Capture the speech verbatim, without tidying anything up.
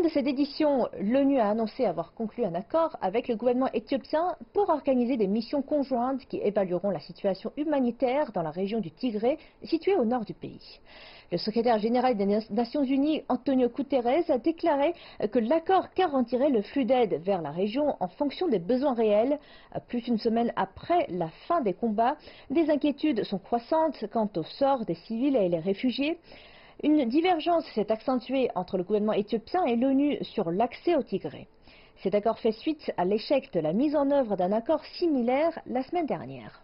de cette édition, l'ONU a annoncé avoir conclu un accord avec le gouvernement éthiopien pour organiser des missions conjointes qui évalueront la situation humanitaire dans la région du Tigré, située au nord du pays. Le secrétaire général des Nations Unies, Antonio Guterres, a déclaré que l'accord garantirait le flux d'aide vers la région en fonction des besoins réels. Plus d'une semaine après la fin des combats, des inquiétudes sont croissantes quant au sort des civils et les réfugiés. Une divergence s'est accentuée entre le gouvernement éthiopien et l'ONU sur l'accès au Tigré. Cet accord fait suite à l'échec de la mise en œuvre d'un accord similaire la semaine dernière.